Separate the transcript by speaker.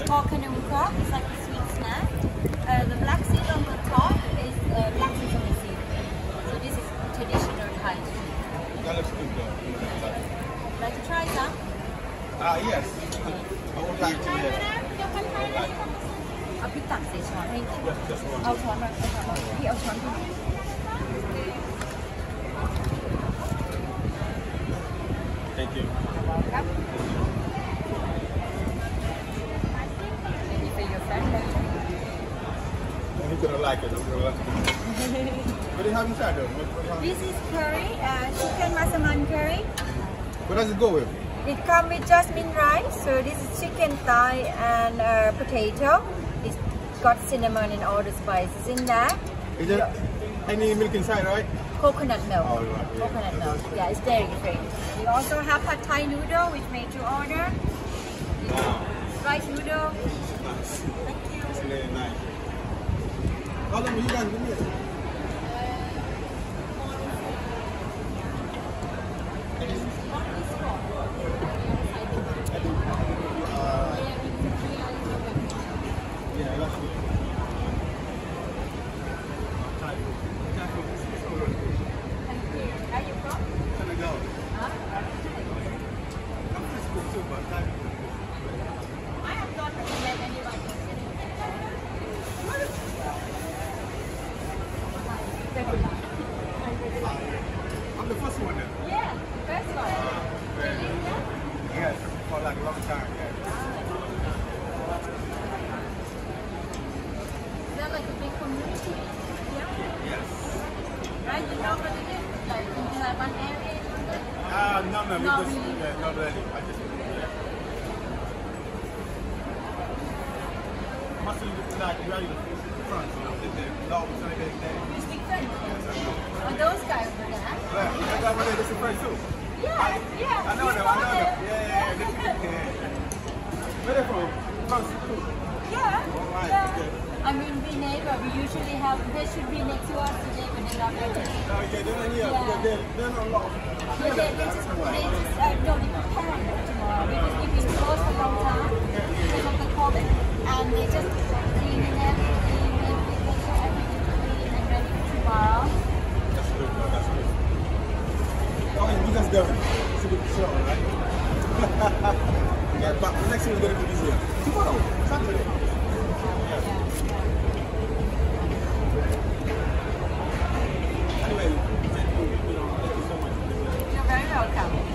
Speaker 1: pork kanuka. It's like a sweet snack. The black seed on the top is black sesame seed. So this is traditional Thai.
Speaker 2: That looks good though.
Speaker 1: Like to try some?
Speaker 2: Yes. I would like to, yes.
Speaker 1: เอาพริกตักใส่ช้อนให้
Speaker 2: Just one.
Speaker 1: เอาช้อนมาพี่เอาช้อนมา
Speaker 2: Thank you.
Speaker 1: ครับ Maybe for your friend.
Speaker 2: He's gonna like it. What do you have inside though?
Speaker 1: This is curry, chicken massaman curry.
Speaker 2: What does it go with?
Speaker 1: It comes with jasmine rice. So this is chicken thigh and potato. It's got cinnamon and all the spices in there.
Speaker 2: Is there any milk inside, right?
Speaker 1: Coconut milk.
Speaker 2: Oh, right, yeah.
Speaker 1: Coconut milk. Yeah, it's dairy free. We also have pad Thai noodle, which made to order. Rice noodle.
Speaker 2: Nice.
Speaker 1: Thank you.
Speaker 2: It's really nice. How long have you guys been here? Yeah, that's good. Thai food. Thai food is so good.
Speaker 1: Thank you. Where you from?
Speaker 2: Senegal.
Speaker 1: Huh?
Speaker 2: I'm just good too, but Thai food.
Speaker 1: I have not met anyone from
Speaker 2: I'm the first one there.
Speaker 1: Yeah, first one.
Speaker 2: Yes, for like a long time, yeah.
Speaker 1: Is that like a big community? Yeah.
Speaker 2: Yes.
Speaker 1: Right? You know what it is? Like in one area?
Speaker 2: No, we
Speaker 1: Not
Speaker 2: just,
Speaker 1: really.
Speaker 2: yeah, not really. I just, yeah. Must have looked like you're in France, you know, the law was trying to get there.
Speaker 1: You speak French?
Speaker 2: Yes, I know.
Speaker 1: Are those guys over there?
Speaker 2: Yeah, that guy over there, this is French too.
Speaker 1: Yeah, yeah.
Speaker 2: I know them, I know them. Yeah, this is, yeah. Where they from? France too.
Speaker 1: Yeah.
Speaker 2: Alright,
Speaker 1: Yeah.
Speaker 2: okay.
Speaker 1: I mean, we neighbor. We usually have. They should be next to us today, but they're not ready.
Speaker 2: No, yeah, they're not here,
Speaker 1: Yeah.
Speaker 2: because they're not lost.
Speaker 1: But they just no, they preparing for tomorrow because we've been closed for a long time because of the COVID, and they just cleaning everything, making sure everything's clean and ready for tomorrow.
Speaker 2: That's good, bro, that's good. Oh, yeah, we just done. It's a good show, right? Yeah, but the next one is going to be this year. Tomorrow, Saturday. Yeah. Anyway, thank you so much.
Speaker 1: You're very welcome.